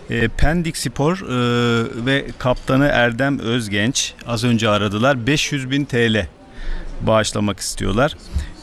Pendik Spor ve kaptanı Erdem Özgenç az önce aradılar. 500.000 TL bağışlamak istiyorlar.